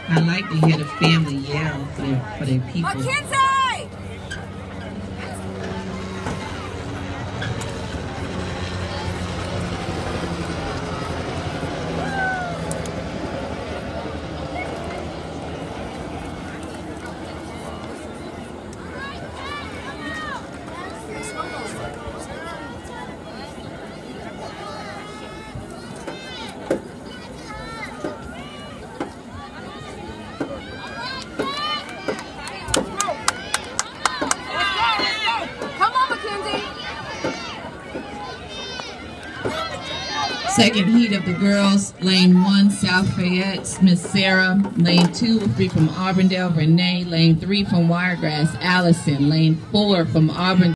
I like to hear the family yell for their people. Mackenzie! Second heat of the girls, lane 1, South Fayette, Miss Sarah. Lane 2 will be from Auburndale, Renee. Lane 3 from Wiregrass, Allison. Lane 4 from Auburn.